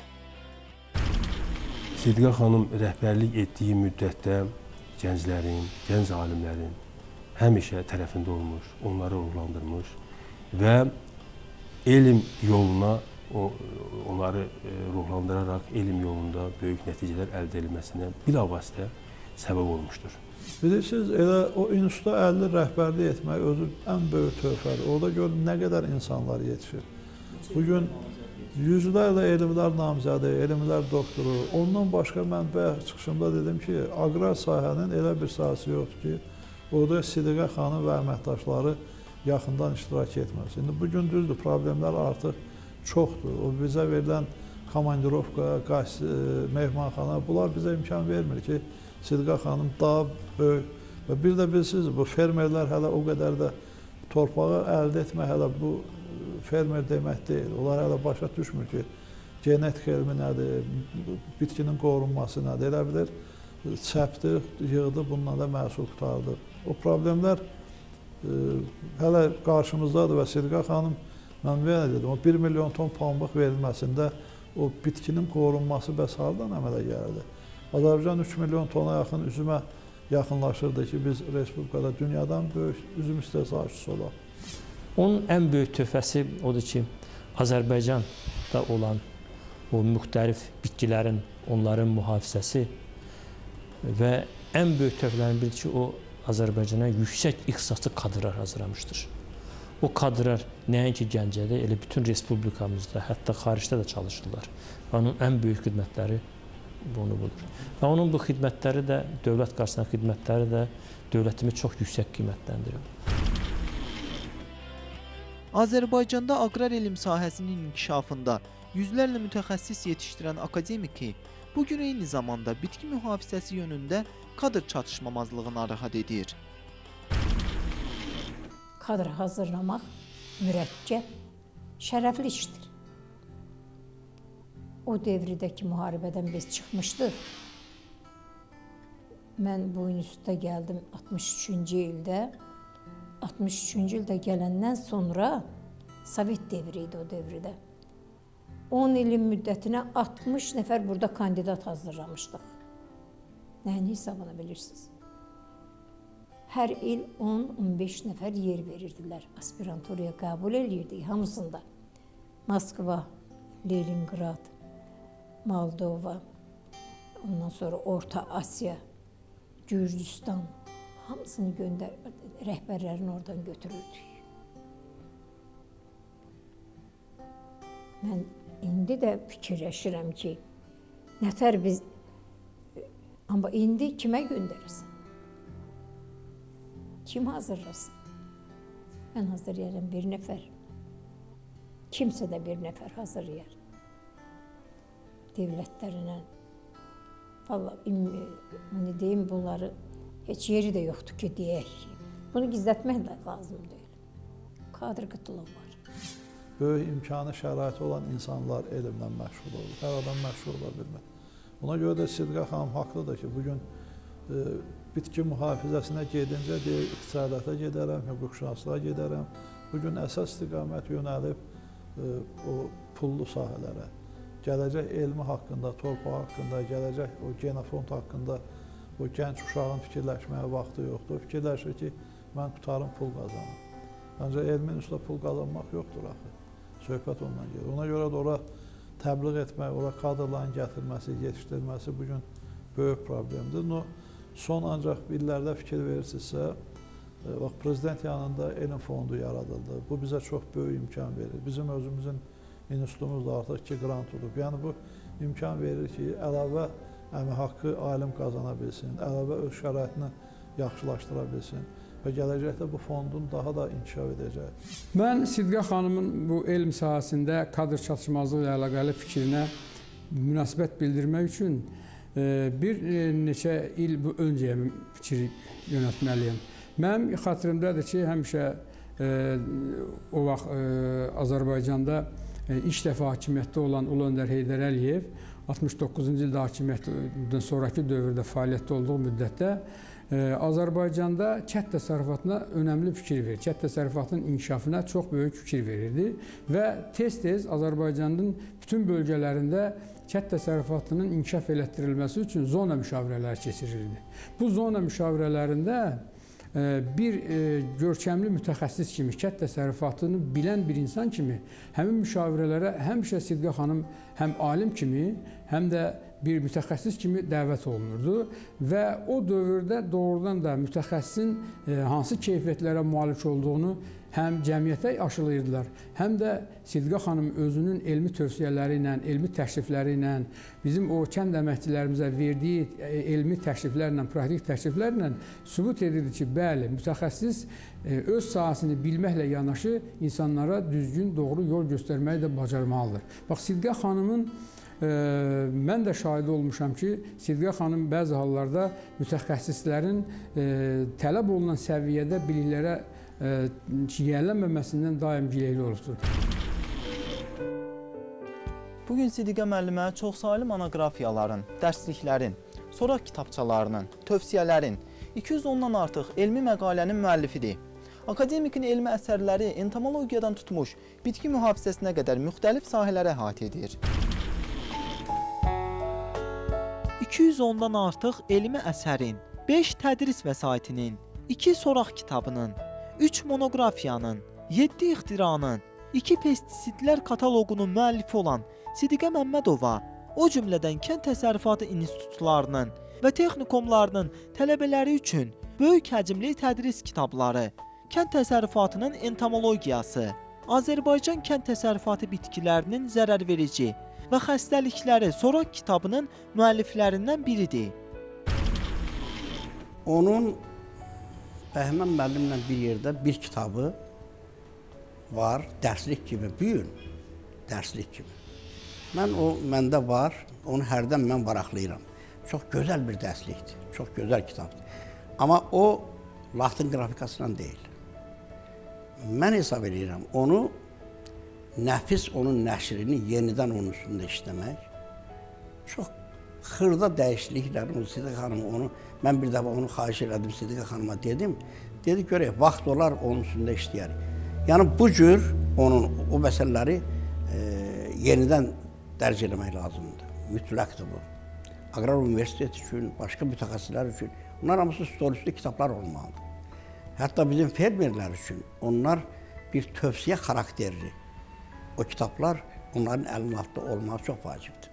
Sidqə xanım rəhbərlik etdiyi müddətdə gənclərin, gənc alimlərin həmişə tərəfində olmuş, onları ruhlandırmış və elm yoluna o, onları ruhlandıraraq elm yolunda böyük nəticələr əldə edilməsinə bilavasitə səbəb olmuşdur. Bilirsiniz, elə o institutda əlli rəhbərlik etmək özü ən böyük töhfədir. Orada görün nə qədər insanlar yetişir. Bugün yüzlərlə elmlər namizədi, elmlər doktoru. Ondan başqa mən bayaq çıxışımda dedim ki, aqrar sahənin elə bir sahəsi yoxdur ki, orada Sidqə xanım və əməkdaşları yaxından iştirak etməz. İndi bugün düzdür, problemlər artıq çoxdur. O bizə verilən komandirovka, qaz, mehmanxana, bunlar bizə imkan vermir ki, Sidqə xanım daha böyük və bir də bilirsiniz, bu fermerlər hələ o qədər də torpağı əldə etmək hələ bu fermer demək deyil. Onlar hələ başa düşmür ki, genetik elmi nədir, bitkinin qorunması nədir. Elə bilir, çəpdir, yığdı, bununla da məhsul qutardı. O problemlər e, hələ qarşımızdadır və Sidqə xanım, mən belə dedim, o bir milyon ton pambıq verilməsində o bitkinin qorunması bəs hardan əmələ gəldi? Azərbaycan üç milyon tona yaxın üzümə yaxınlaşırdı ki, biz Respublikada dünyadan böyük üzüm istehsalçısı olaq. Onun ən böyük töhfəsi odur ki, Azərbaycanda olan o müxtəlif bitkilərin, onların mühafizəsi və ən böyük töhfələrin biridir ki, o Azərbaycana yüksək ixtisaslı kadrlar hazırlamışdır. O kadrlar nəinki Gəncədə, elə bütün respublikamızda, hətta xaricdə də çalışırlar. Onun ən böyük xidmətləri bunu budur. Və onun bu xidmətləri də, dövlət qarşısında xidmətləri də dövlətimi çox yüksək qiymətləndirir. Azərbaycanda aqrar elm sahəsinin inkişafında yüzlərlə mütəxəssis yetişdirən akademiki bugün eyni zamanda bitki mühafizəsi yönündə kadr çatışmamazlığı narahat edir. Kadr hazırlamaq mürəkkəb, şərəfli işdir. O devridəki müharibədən biz çıxmışdıq. Mən bu institutda gəldim altmış üçüncü ildə. altmış üçüncü ildə gələndən sonra Sovet devri idi o devirdə. on ilin müddətinə altmış nəfər burada kandidat hazırlamışdıq. Nəyin hesabını bilirsiniz? Hər il on on beş nəfər yer verirdilər. Aspiranturaya qəbul edirdik hamısında. Moskva, Leningrad, Moldova, ondan sonra Orta Asiya, Gürcüstan, hamısını göndər, rəhbərlərini oradan götürürdük. Mən indi də fikirləşirəm ki, nətər biz, amma indi kimə göndərəsən? Kim hazırlasın? Mən hazırlayarım bir nəfər. Kimsə də bir nəfər hazırlayar. Devlətlərinə. Vallahi, onu deyim, bunları heç yeri də yoxdur ki, deyək. Bunu gizlətmək də lazım deyil. Kadr qıtlığı var. Böyük imkanı, şəraiti olan insanlar elmlə məşğul olur. Hər adam məşğul ola bilmir. Ona görə də Sidqə xanım haqlıdır ki, bugün e, bitki mühafizəsinə gedincə deyir, iqtisadiyyata gedərəm, hüquqşünaslığa gedərəm. Bugün əsas istiqamət yönəlib e, o pullu sahələrə. Gələcək elmi haqqında, torpaq haqqında, gələcək o genofond haqqında o gənc uşağın fikirləşməyə vaxtı yoxdur. Fikirləşir ki, mən qutarım, pul qazanım. Ancaq elmin üstə pul qazanmaq yoxdur axı. Söhbət ondan gedir. Ona görə də ora təbliğ etmək, ora kadrların gətirməsi, yetişdirməsi bugün böyük problemdir. No, son ancaq illərdə fikir verirsinizsə, bax, prezident yanında elm fondu yaradıldı. Bu bizə çox böyük imkan verir. Bizim özümüzün institutumuz da artıq iki qrant olub. Yəni bu imkan verir ki, əlavə əmək haqqı alim qazana bilsin, əlavə öz şəraitini yaxşılaşdıra bilsin və gələcəkdə bu fondun daha da inkişaf edəcək. Mən Sidqə xanımın bu elm sahəsində kadr çatışmazlığı ilə əlaqəli fikrinə münasibət bildirmək üçün bir neçə il bu öncəyə fikir yönəltməliyəm. Mənim xatirimdədir ki, həmişə o vaxt Azərbaycanda ilk dəfə hakimiyyətdə olan Ulu Öndər Heydər Əliyev altmış doqquzuncu ildə hakimiyyətdən sonraki dövrdə fəaliyyətdə olduğu müddətdə Azərbaycanda kənd təsərrüfatına önəmli fikir verir. Kənd təsərrüfatının inkişafına çox böyük fikir verirdi və tez-tez Azərbaycanın bütün bölgələrində kənd təsərrüfatının inkişaf elətdirilməsi üçün zona müşavirələri keçirildi. Bu zona müşavirələrində bir görkəmli mütəxəssis kimi, kənd təsərrüfatını bilən bir insan kimi həmin müşavirələrə həmişə Sidqə xanım həm alim kimi, həm də bir mütəxəssis kimi dəvət olunurdu və o dövrdə doğrudan da mütəxəssisin hansı keyfiyyətlərə malik olduğunu həm cəmiyyətə aşılayırdılar, həm də Sidqə xanım özünün elmi tövsiyələri ilə, elmi təşrifləri ilə, bizim o kənd əməkçilərimizə verdiyi elmi təşriflərlə, praktik təşriflərlə sübut edirdi ki, bəli, mütəxəssis öz sahəsini bilməklə yanaşı insanlara düzgün, doğru yol göstərməyi də bacarmalıdır. Bax, Sidqə xanımın mən də şahid olmuşam ki, Sidqə xanım bəzi hallarda mütəxəssislərin tələb olunan səviyyədə biliklərə yiyələnməməsindən daim giləyli olubdur. Bugün Sidqə müəllimə çoxsaylı monoqrafiyaların, dərsliklərin, soraq kitabçalarının, tövsiyələrin, iki yüz ondan artıq elmi məqalənin müəllifidir. Akademikin elmi əsərləri entomologiyadan tutmuş, bitki mühafizəsinə qədər müxtəlif sahələrə əhatə edir. iki yüz ondan artıq elmi əsərin, beş tədris vəsaitinin, iki soraq kitabının, üç monoqrafiyanın, yeddi ixtiranın, iki pestisidlər kataloqunun müəllifi olan Sidqə Məmmədova, o cümlədən kənd təsərrüfatı institutlarının və texnikumlarının tələbələri üçün böyük həcmli tədris kitabları, kənd təsərrüfatının entomologiyası, Azərbaycan kənd təsərrüfatı bitkilərinin zərərverici və xəstəlikləri soraq kitabının müəlliflərindən biridir. Onun Bəhmən müəllimlə bir yerdə bir kitabı var, dərslik kimi, bu gün dərslik kimi. Mən o, məndə var, onu hərdən mən varaqlayıram. Çox gözəl bir dərslikdir, çox gözəl kitabdır. Amma o, Latin qrafikasından deyil. Mən hesab edirəm, onu nəfis onun nəşrini yenidən onun üstündə işləmək, çox xırda dəyişikliklərin, Sidqə xanım onu, mən bir dəfə onu xahiş elədim, Sidqə xanıma dedim, dedi görək, vaxt olar onun üstündə işləyərik. Yəni bu cür onun, o məsələləri e, yenidən dərc eləmək lazımdır, mütləqdir bu. Aqrar Universitet üçün, başqa mütəxəssislər üçün, bunlar hamısı stolüstü kitablar olmalıdır. Hətta bizim fermerlər üçün onlar bir tövsiyə xarakterli. O kitablar onların əlinin altında olmağı çox vacibdir.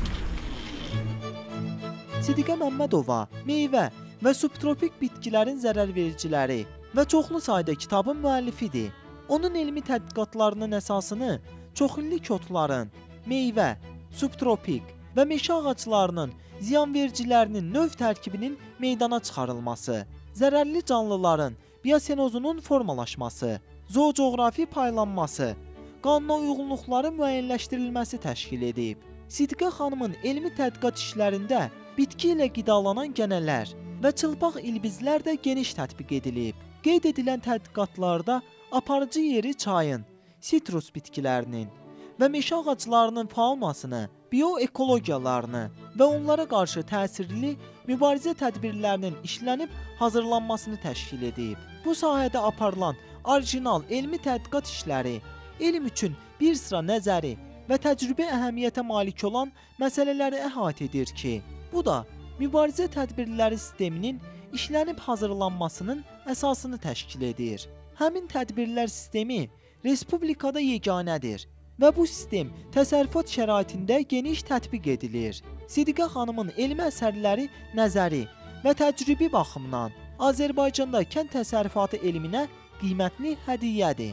Sidqə Məmmədova meyvə və subtropik bitkilərin zərərvericiləri və çoxlu sayda kitabın müəllifidir. Onun elmi tədqiqatlarının əsasını çoxillik otların, meyvə, subtropik və meşə ağaclarının ziyanvericilərinin növ tərkibinin meydana çıxarılması, zərərli canlıların biosenozunun formalaşması, zoocoğrafi paylanması, qanuna uyğunluqların müəyyənləşdirilməsi təşkil edib. Sidqə xanımın elmi tədqiqat işlərində bitki ilə qidalanan gənələr və çılpaq ilbizlər də geniş tətbiq edilib. Qeyd edilən tədqiqatlarda aparıcı yeri çayın, sitrus bitkilərinin və meşə ağaclarının faunasını, bioekologiyalarını və onlara qarşı təsirli mübarizə tədbirlərinin işlənib hazırlanmasını təşkil edib. Bu sahədə aparılan orijinal elmi tədqiqat işləri elm üçün bir sıra nəzəri və təcrübə əhəmiyyətə malik olan məsələləri əhatə edir ki, bu da mübarizə tədbirləri sisteminin işlənib hazırlanmasının əsasını təşkil edir. Həmin tədbirlər sistemi respublikada yeganədir və bu sistem təsərrüfat şəraitində geniş tətbiq edilir. Sidqə xanımın elmi əsərləri nəzəri və təcrübi baxımdan Azərbaycanda kənd təsərrüfatı elminə qiymətli hədiyyədir.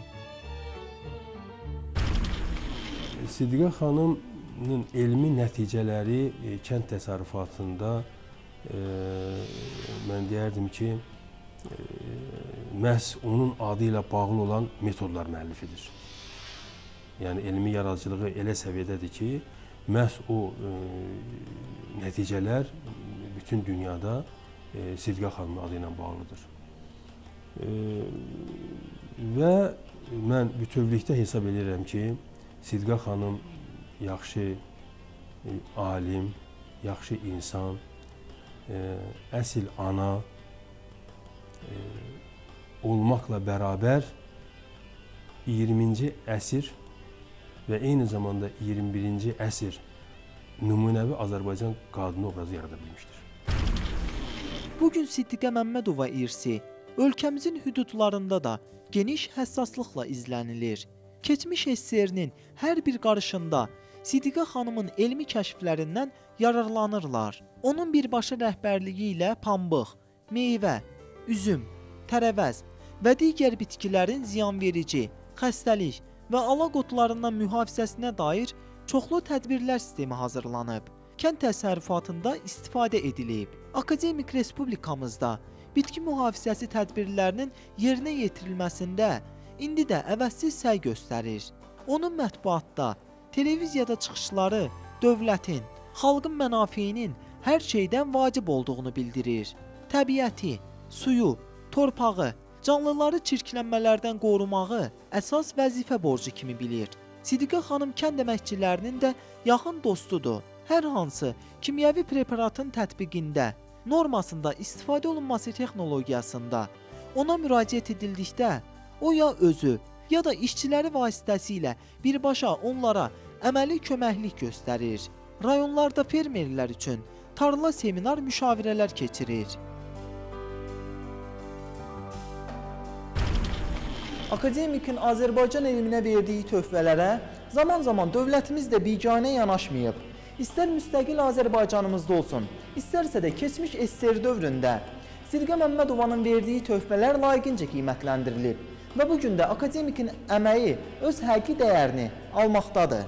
Sidqə xanımın elmi nəticələri e, kənd təsərrüfatında e, mən deyərdim ki, e, məhz onun adı ilə bağlı olan metodlar müəllifidir. Yəni elmi yaradıcılığı elə səviyyədədir ki, məhz o e, nəticələr bütün dünyada e, Sidqə xanımın adı ilə bağlıdır. E, və mən bütövlükdə hesab edirəm ki, Sidqə xanım yaxşı e, alim, yaxşı insan, e, əsl ana e, olmaqla bərabər iyirminci əsr və eyni zamanda iyirmi birinci əsr nümunəvi Azərbaycan qadını obrazı yarada bilmişdir. Bugün Siddiqə Məmmədova irsi ölkəmizin hüdudlarında da geniş həssaslıqla izlənilir. Keçmiş S S R-nin hər bir qarışında Siddiqə xanımın elmi kəşflərindən yararlanırlar. Onun birbaşa rəhbərliyi ilə pambıq, meyvə, üzüm, tərəvəz və digər bitkilərin ziyanverici, xəstəlik və alaq otlarından mühafizəsinə dair çoxlu tədbirlər sistemi hazırlanıb. Kənd təsərrüfatında istifadə edilib. Akademik Respublikamızda bitki mühafizəsi tədbirlərinin yerinə yetirilməsində indi də əvəzsiz səy göstərir. Onun mətbuatda, televiziyada çıxışları dövlətin, xalqın mənafeyinin hər şeydən vacib olduğunu bildirir. Təbiəti, suyu, torpağı, canlıları çirklənmələrdən qorumağı əsas vəzifə borcu kimi bilir. Siddiqə xanım kənd əməkçilərinin də yaxın dostudur. Hər hansı kimyəvi preparatın tətbiqində, normasında istifadə olunması texnologiyasında ona müraciət edildikdə, o ya özü, ya da işçiləri vasitəsilə birbaşa onlara əməli köməklik göstərir. Rayonlarda fermerlər üçün tarla seminar müşavirələr keçirir. Akademikin Azərbaycan elminə verdiyi töhfələrə zaman-zaman dövlətimiz də biganə yanaşmayıb. İstər müstəqil Azərbaycanımızda olsun, istərsə də keçmiş S S R dövründə Sidqə Məmmədovanın verdiyi töhfələr layiqincə qiymətləndirilib və bugün də akademikin əməyi öz həqiqi dəyərini almaqdadır.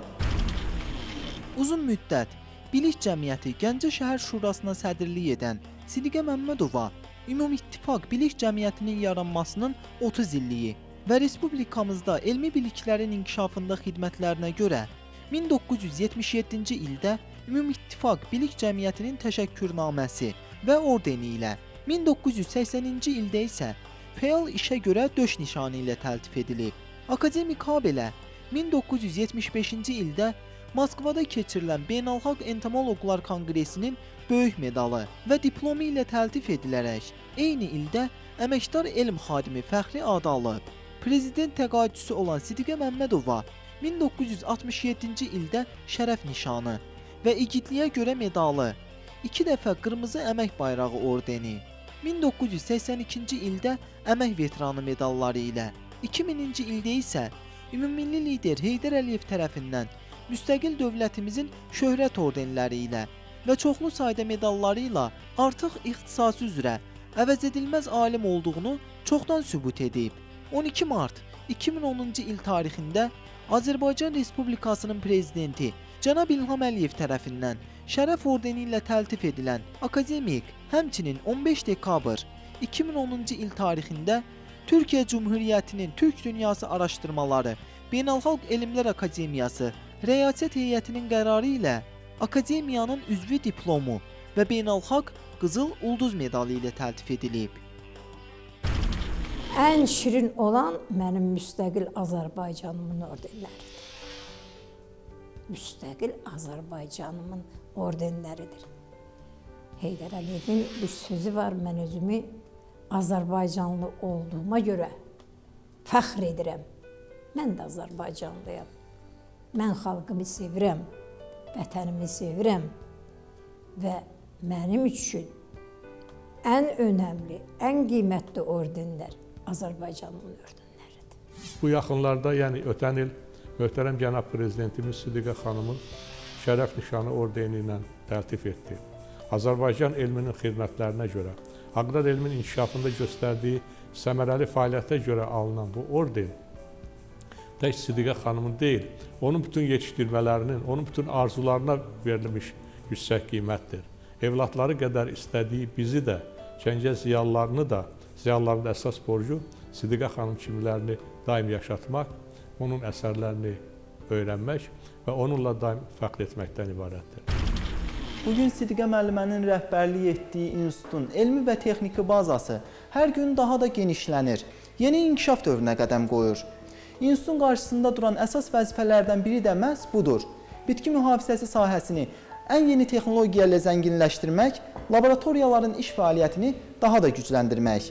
Uzun müddət Bilik Cəmiyyəti Gəncə Şəhər Şurasına sədrlik edən Sidqə Məmmədova Ümumİttifaq Bilik Cəmiyyətinin yaranmasının otuz illiyi və Respublikamızda elmi biliklərin inkişafında xidmətlərinə görə min doqquz yüz yetmiş yeddinci ildə Ümumİttifaq Bilik Cəmiyyətinin təşəkkürnaməsi və ordeni ilə, min doqquz yüz səksəninci ildə isə fəal işə görə döş nişanı ilə təltif edilib. Akademik Habelə min doqquz yüz yetmiş beşinci ildə Moskvada keçirilən Beynəlxalq Entomoloqlar Konqresinin böyük medalı və diplomu ilə təltif edilərək, eyni ildə əməkdar elm xadimi fəxri adı alıb. Prezident təqaüdçüsü olan Sidqə Məmmədova min doqquz yüz altmış yeddinci ildə şərəf nişanı və igidliyə görə medalı, iki dəfə qırmızı əmək bayrağı ordeni, min doqquz yüz səksən ikinci ildə əmək veteranı medalları ilə, iki mininci ildə isə Ümumilli lider Heydər Əliyev tərəfindən müstəqil dövlətimizin şöhrət ordenləri ilə və çoxlu sayda medalları ilə artıq ixtisası üzrə əvəzedilməz alim olduğunu çoxdan sübut edib. on iki mart iki min onuncu il tarixində Azərbaycan Respublikasının prezidenti Cənab İlham Əliyev tərəfindən şərəf ordeni ilə təltif edilən akademik, həmçinin on beş dekabr iki min onuncu il tarixində Türkiyə Cümhuriyyətinin Türk Dünyası Araşdırmaları Beynəlxalq Elmlər Akademiyası Rəyasət Heyətinin qərarı ilə akademiyanın üzvü diplomu və beynəlxalq Qızıl Ulduz medalı ilə təltif edilib. Ən şirin olan mənim müstəqil Azərbaycanımın ordenləridir. Müstəqil Azərbaycanımın ordenləridir. Heydər Əliyevin bir sözü var, mən özümü Azərbaycanlı olduğuma görə fəxr edirəm. Mən də Azərbaycanlıyam. Mən xalqımı sevirəm, vətənimi sevirəm və mənim üçün ən önəmli, ən qiymətli ordenlər Azərbaycanın ordenləridir. Bu yaxınlarda, yəni ötən il möhtərəm cənab prezidentimiz Sidqə xanımın şərəf nişanı ordeni ilə təltif etdi. Azərbaycan elminin xidmətlərinə görə, aqrar elmin inkişafında göstərdiyi səmərəli fəaliyyətə görə alınan bu orden tək Sidqə xanımın deyil, onun bütün yetişdirmələrinin, onun bütün arzularına verilmiş yüksək qiymətdir. Evlatları qədər istədiyi bizi də, Gəncə ziyalılarını da, ziyalıların əsas borcu Sidqə xanım kimilərini daim yaşatmaq, onun əsərlərini öyrənmək və onunla daim fəxr etməkdən ibarətdir. Bugün Sidqə müəllimənin rəhbərlik etdiyi institutun elmi və texniki bazası hər gün daha da genişlənir, yeni inkişaf dövrünə qədəm qoyur. İnstitutun qarşısında duran əsas vəzifələrdən biri də məhz budur. Bitki mühafizəsi sahəsini ən yeni texnologiya ilə zənginləşdirmək, laboratoriyaların iş fəaliyyətini daha da gücləndirmək.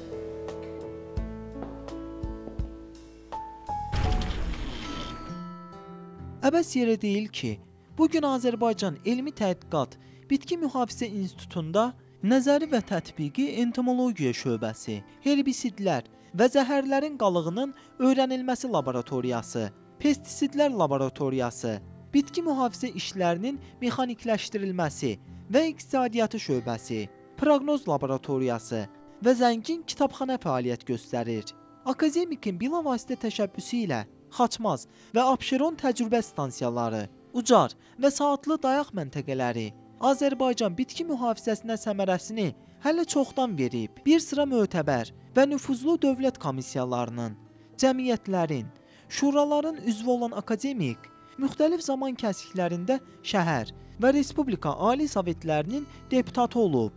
Əbəs yerə deyil ki, bugün Azərbaycan Elmi Tədqiqat Bitki Mühafizə İnstitutunda nəzəri və tətbiqi entomologiya şöbəsi, herbisidlər və zəhərlərin qalığının öyrənilməsi laboratoriyası, pestisidlər laboratoriyası, bitki mühafizə işlərinin mexanikləşdirilməsi və iqtisadiyyatı şöbəsi, proqnoz laboratoriyası və zəngin kitabxana fəaliyyət göstərir. Akademikin bilavasitə təşəbbüsü ilə Xaçmaz və Abşeron təcrübə stansiyaları, Ucar və Saatlı dayaq məntəqələri Azərbaycan bitki mühafizəsinə səmərəsini hələ çoxdan verib. Bir sıra mötəbər və nüfuzlu dövlət komissiyalarının, cəmiyyətlərin, şuraların üzvü olan akademik, müxtəlif zaman kəsiklərində şəhər və respublika ali sovetlərinin deputatı olub.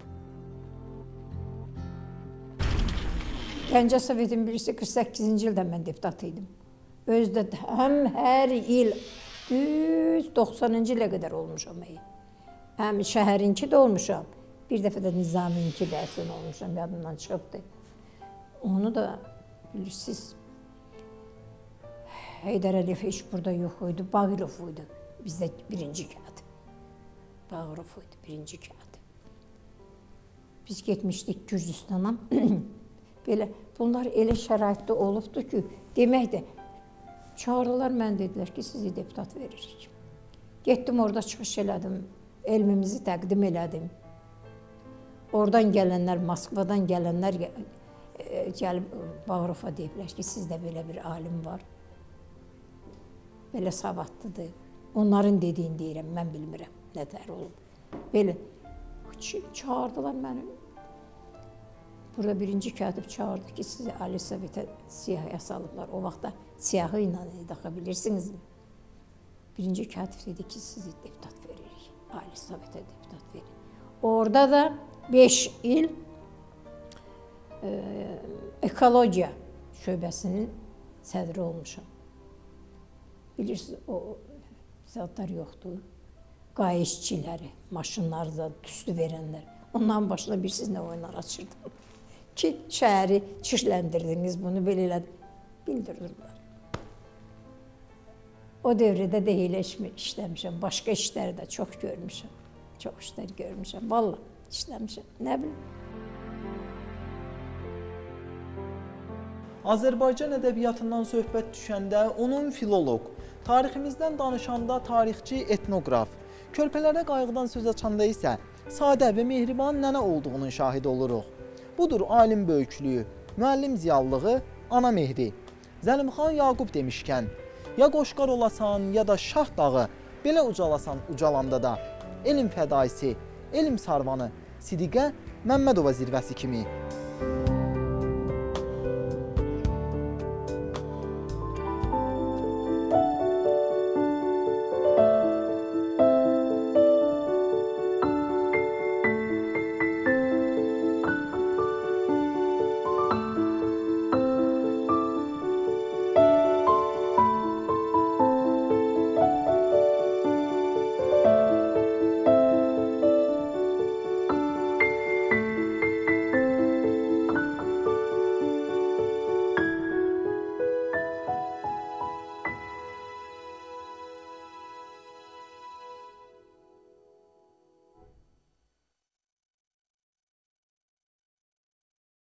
Gəncə Sovetin birisi qırx səkkizinci ildə mən deputat idim. Özdə həm hər il düz doxsanıncı ilə qədər olmuşam. Həm şəhərinki də olmuşam, bir dəfə də Nizaminki də əslən olmuşam, yadımdan çıxıbdır. Onu da bilirsiniz, Heydər Əliyev heç burada yox idi, Bağırov idi bizdə birinci kağıt. Bağırov idi birinci kağıt. Biz getmişdik Gürcüstana, belə bunlar elə şəraitdə olubdur ki, demək də çağırırlar, mən dedilər ki, sizi deputat veririk. Getdim orada çıxış elədim, elmimizi təqdim elədim. Oradan gələnlər, Moskvadan gələnlər gəlib Bağırova deyiblər ki, sizdə belə bir alim var. Belə savadlıdır. Onların dediyini deyirəm, mən bilmirəm nətər olub. Belə çağırdılar məni. Burada birinci katib çağırdı ki, sizi Ali Sovetə siyahıya salıblar. O vaxtda siyahı ilə daxa bilirsinizmi? Birinci katib dedi ki, sizi deputat veririk. Ali Sovetə deputat veririk. Orada da beş il e, ekologiya şöbəsinin sədri olmuşam. Bilirsiniz, o zatlar yoxdur. Qayışçiləri, maşınlarda tüstü verənlər. Onların başına bir siz nə oyunlar açırdım. Ki, şəhəri çirkləndirdiniz, bunu belə elədi. Bildirirlər. O dövrdə də elə işləmişəm. Başqa işləri də çox görmüşəm. Çox işlər görmüşəm. Vallahi işləmişəm. Nə bilim. Azərbaycan ədəbiyyatından söhbət düşəndə onun filoloq, tariximizdən danışanda tarixçi, etnoqraf, körpələrə qayğıdan söz açanda isə sadə və mehriban nənə olduğunun şahidi oluruq. Budur alim böyüklüyü, müəllim ziyallığı, ana mehri. Zəlimxan Yaqub demişkən, ya qoşqar olasan, ya da şah dağı, belə ucalasan ucalanda da, elm fədaisi, elm sarvanı, Sidiqə Məmmədova zirvəsi kimi.